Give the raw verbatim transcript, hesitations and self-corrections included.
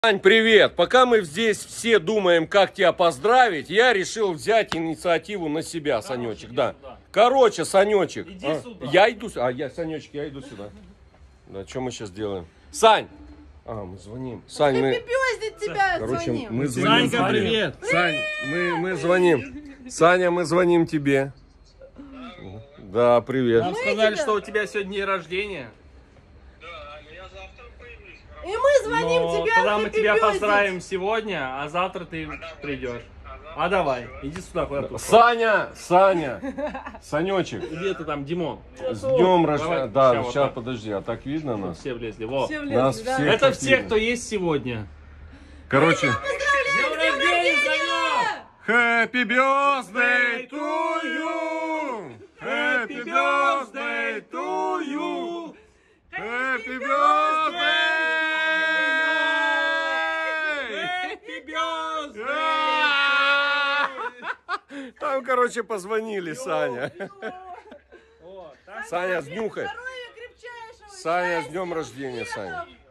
Сань, привет! Пока мы здесь все думаем, как тебя поздравить, я решил взять инициативу на себя, Санечек, да. Короче, Санечек, Иди а, сюда. я иду сюда, а я, Санечек, я иду сюда. Да, что мы сейчас делаем? Сань! А, мы звоним. Сань, мы... Пипёздить тебя Короче, звоним. мы звоним. Санька, привет! Сань, мы, мы звоним. Саня, мы звоним тебе. Да, привет. Нам сказали, что у тебя сегодня день рождения. И мы звоним Но тебя. тогда мы тебя пипёздить. поздравим сегодня, а завтра ты придешь. А давай, иди сюда, куда ты. Саня, Саня, Санечек, Где ты там, Димон? с днем рождения. Давай, Да, ща вот сейчас, так. подожди, а так видно нас? Все влезли, во. Все влезли, Нас да. всех. Это так все, видно. кто есть сегодня. Короче, Днем рождения, Санек! Happy birthday to you! Happy birthday to you! Happy birthday! Happy birthday! Там, короче, позвонили, Саня. О, так. Саня, снюхай. Здоровья крепчайшего. Саня, с счастья, днем рождения, успехов. Саня.